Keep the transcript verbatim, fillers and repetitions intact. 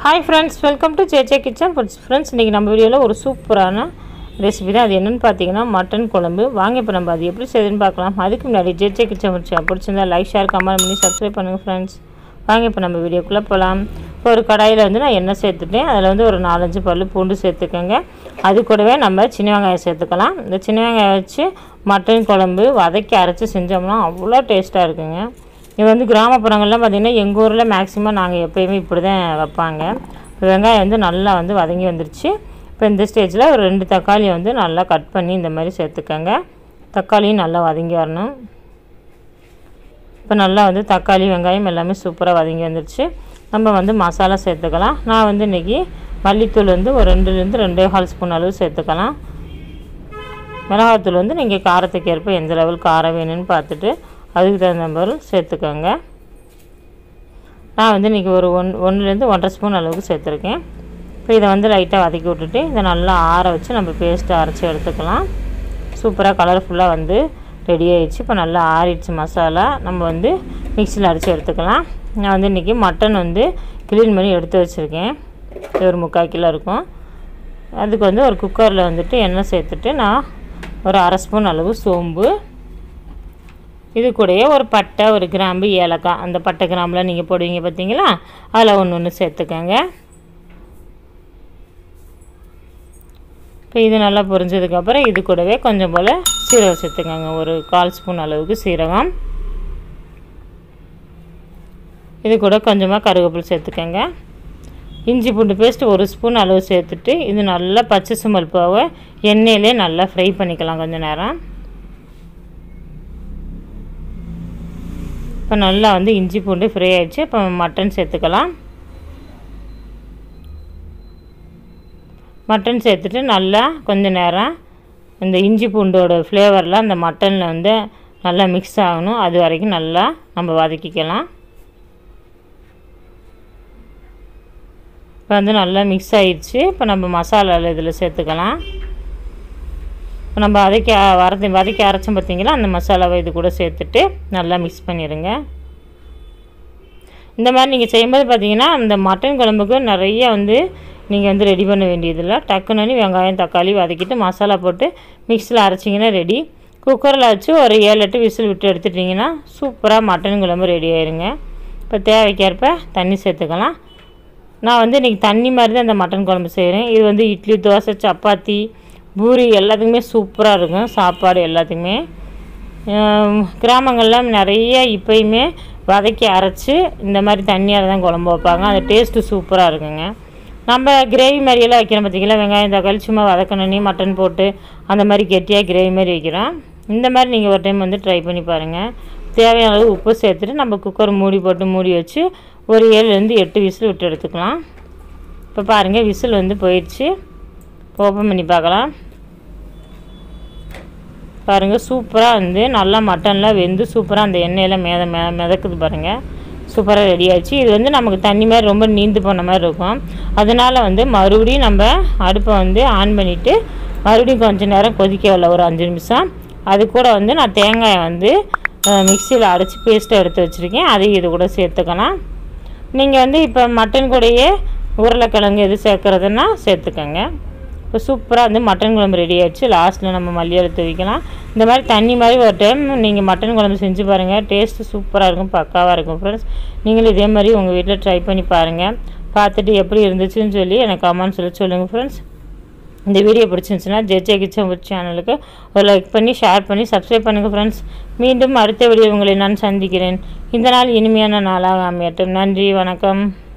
Hi friends, welcome to J J Kitchen Foods. Friends, இன்னைக்கு நம்ம வீடியோல ஒரு சூப்பரான ரெசிபி தான். அது என்னன்னு பாத்தீங்கன்னா மட்டன் குழம்பு. வாங்க இப்ப நம்ம அது எப்படி செய்யணும்னு பார்க்கலாம். அதுக்கு முன்னாடி J J Kitchen Foods பிடிச்சிருந்தா லைக், ஷேர், கமெண்ட் பண்ணி Subscribe பண்ணுங்க friends. வாங்க இப்ப நம்ம வீடியோக்குள்ள போலாம். ஒரு கடாயில வந்து நான் எண்ணெய் சேர்த்துட்டேன். அதுல வந்து ஒரு நாலு அஞ்சு பல்லு பூண்டு சேர்த்துக்கங்க. அது கூடவே நம்ம சின்ன வெங்காயம் சேர்த்துக்கலாம். இந்த சின்ன வெங்காயம் வச்சு மட்டன் குழம்பு வதக்கி அரைச்சு செஞ்சோம்னா அவ்வளோ டேஸ்டா இருக்குங்க. இது வந்து கிராமப்புறங்கள்லாம் பார்த்தீங்கன்னா எங்கள் ஊரில் மேக்ஸிமம் நாங்கள் எப்போயுமே இப்படி தான் வைப்பாங்க. இப்போ வெங்காயம் வந்து நல்லா வந்து வதங்கி வந்துருச்சு. இப்போ இந்த ஸ்டேஜில் ஒரு ரெண்டு தக்காளியை வந்து நல்லா கட் பண்ணி இந்த மாதிரி சேர்த்துக்கங்க. தக்காளியும் நல்லா வதங்கி வரணும். இப்போ நல்லா வந்து தக்காளி வெங்காயம் எல்லாமே சூப்பராக வதங்கி வந்துருச்சு. நம்ம வந்து மசாலா சேர்த்துக்கலாம். நான் வந்து இன்றைக்கி மல்லித்தூள் வந்து ஒரு ரெண்டுலேருந்து ரெண்டே கால் ஸ்பூன் அளவு சேர்த்துக்கலாம். மிளகாத்தூள் வந்து நீங்கள் காரத்துக்கு ஏற்ப எந்த லெவல் காரம் வேணும்னு பார்த்துட்டு அதுக்கு தகுந்த மாதிரி சேர்த்துக்கோங்க. நான் வந்து இன்றைக்கி ஒரு ஒன் ஒன்றுலேருந்து ஒன்றரை ஸ்பூன் அளவுக்கு சேர்த்துருக்கேன். இப்போ இதை வந்து லைட்டாக வதக்கி விட்டுட்டு இதை நல்லா ஆற வச்சு நம்ம பேஸ்ட்டு அரைச்சி எடுத்துக்கலாம். சூப்பராக கலர்ஃபுல்லாக வந்து ரெடி ஆகிடுச்சு. இப்போ நல்லா ஆறிடுச்சு மசாலா. நம்ம வந்து மிக்சியில் அரைச்சி எடுத்துக்கலாம். நான் வந்து இன்றைக்கி மட்டன் வந்து க்ளீன் பண்ணி எடுத்து வச்சுருக்கேன். ஒரு முக்கால் கிலோ இருக்கும். அதுக்கு வந்து ஒரு குக்கரில் வந்துட்டு எண்ணெய் சேர்த்துட்டு நான் ஒரு அரை ஸ்பூன் அளவு சோம்பு, இது கூடயே ஒரு பட்டை, ஒரு கிராம்பு, ஏலக்காய், அந்த பட்டை கிராம்பில் நீங்கள் போடுவீங்க பார்த்தீங்களா, அதில் ஒன்று ஒன்று சேர்த்துக்கோங்க. இப்போ இது நல்லா பொரிஞ்சதுக்கப்புறம் இது கூடவே கொஞ்சம் போல் சீரகம் சேர்த்துக்கோங்க. ஒரு கால் ஸ்பூன் அளவுக்கு சீரகம். இது கூட கொஞ்சமாக கருவேப்பிலை சேர்த்துக்கோங்க. இஞ்சி பூண்டு பேஸ்ட் ஒரு ஸ்பூன் அளவு சேர்த்துட்டு இது நல்லா பச்சை சுமல் போக எண்ணெயிலே நல்லா ஃப்ரை பண்ணிக்கலாம் கொஞ்சம் நேரம். இப்போ நல்லா வந்து இஞ்சி பூண்டு ஃப்ரை ஆகிடுச்சு. இப்போ மட்டன் சேர்த்துக்கலாம். மட்டன் சேர்த்துட்டு நல்லா கொஞ்சம் நேரம் இந்த இஞ்சி பூண்டோட ஃப்ளேவரில் அந்த மட்டனில் வந்து நல்லா மிக்ஸ் ஆகணும். அது வரைக்கும் நல்லா நம்ம வதக்கிக்கலாம். இப்போ வந்து நல்லா மிக்ஸ் ஆகிடுச்சு. இப்போ நம்ம மசாலாவில் இதில் சேர்த்துக்கலாம். இப்போ நம்ம வதக்கி வரது வதக்கி அரைச்சோம் பார்த்தீங்களா, அந்த மசாலாவை இது கூட சேர்த்துட்டு நல்லா மிக்ஸ் பண்ணிடுங்க. இந்த மாதிரி நீங்கள் செய்யும்போது பார்த்தீங்கன்னா அந்த மட்டன் குழம்புக்கு நிறைய வந்து நீங்கள் வந்து ரெடி பண்ண வேண்டியதில்லை. டக்குன்னு வெங்காயம் தக்காளி வதக்கிட்டு மசாலா போட்டு மிக்ஸியில் அரைச்சிங்கன்னா ரெடி. குக்கரில் வச்சு ஒரு ஏழு எட்டு விசில் விட்டு எடுத்துட்டிங்கன்னா சூப்பராக மட்டன் குழம்பு ரெடி ஆயிருங்க. இப்போ தேவைக்கேற்ப தண்ணி சேர்த்துக்கலாம். நான் வந்து இன்றைக்கி தண்ணி மாதிரி தான் இந்த மட்டன் குழம்பு செய்கிறேன். இது வந்து இட்லி, தோசை, சப்பாத்தி, பூரி எல்லாத்துக்குமே சூப்பராக இருக்கும். சாப்பாடு எல்லாத்துக்குமே கிராமங்களில் நிறைய இப்போயுமே வதக்கி அரைச்சி இந்த மாதிரி தண்ணியால் தான் குழம்பு வைப்பாங்க. அந்த டேஸ்ட்டு சூப்பராக இருக்குங்க. நம்ம கிரேவி மாதிரியெல்லாம் வைக்கிறோம் பார்த்திங்களா, வெங்காயம் தக்காளி சும்மா வதக்கணுன்னே மட்டன் போட்டு அந்த மாதிரி கெட்டியாக கிரேவி மாதிரி வைக்கிறோம். இந்த மாதிரி நீங்கள் ஒரு டைம் வந்து ட்ரை பண்ணி பாருங்கள். தேவையான அளவு உப்பு சேர்த்துட்டு நம்ம குக்கர் மூடி போட்டு மூடி வச்சு ஒரு ஏழுலேருந்து எட்டு விசில் விட்டு எடுத்துக்கலாம். இப்போ பாருங்கள் விசில் வந்து போயிடுச்சு. ஓப்பன் பண்ணி பார்க்கலாம். பாருங்கள் சூப்பராக வந்து நல்லா மட்டன்லாம் வெந்து சூப்பராக அந்த எண்ணெயில் மேத மெ மிதக்குது பாருங்கள். சூப்பராக ரெடி ஆகிடுச்சு. இது வந்து நமக்கு தண்ணி மாதிரி ரொம்ப நீந்து போன மாதிரி இருக்கும். அதனால் வந்து மறுபடியும் நம்ம அடுப்பை வந்து ஆன் பண்ணிவிட்டு மறுபடியும் கொஞ்சம் நேரம் கொதிக்க விடல ஒரு அஞ்சு நிமிஷம். அது கூட வந்து நான் தேங்காயை வந்து மிக்சியில் அரைச்சி பேஸ்ட்டை எடுத்து வச்சுருக்கேன். அதையும் இது கூட சேர்த்துக்கலாம். நீங்கள் வந்து இப்போ மட்டன் கூடயே உருளைக்கிழங்கு எது சேர்க்குறதுன்னா சேர்த்துக்கோங்க. இப்போ சூப்பராக வந்து மட்டன் குழம்பு ரெடி ஆகிடுச்சு. லாஸ்ட்டில் நம்ம மல்லியலை தூவிக்கலாம். இந்த மாதிரி தண்ணி மாதிரி ஒரு டைம் நீங்கள் மட்டன் குழம்பு செஞ்சு பாருங்கள். டேஸ்ட்டு சூப்பராக இருக்கும், பக்காவாக இருக்கும் ஃப்ரெண்ட்ஸ். நீங்களும் இதே மாதிரி உங்கள் வீட்டில் ட்ரை பண்ணி பாருங்கள். பார்த்துட்டு எப்படி இருந்துச்சுன்னு சொல்லி எனக்கு கமெண்ட்ஸில் சொல்லுங்கள் ஃப்ரெண்ட்ஸ். இந்த வீடியோ பிடிச்சிருந்துச்சுன்னா J J Kitchen Foods சேனலுக்கு ஒரு லைக் பண்ணி ஷேர் பண்ணி சப்ஸ்கிரைப் பண்ணுங்கள் ஃப்ரெண்ட்ஸ். மீண்டும் அடுத்த வீடியோ உங்களை நான் சந்திக்கிறேன். இந்த நாள் இனிமையான நாளாக அமையட்டும். நன்றி, வணக்கம்.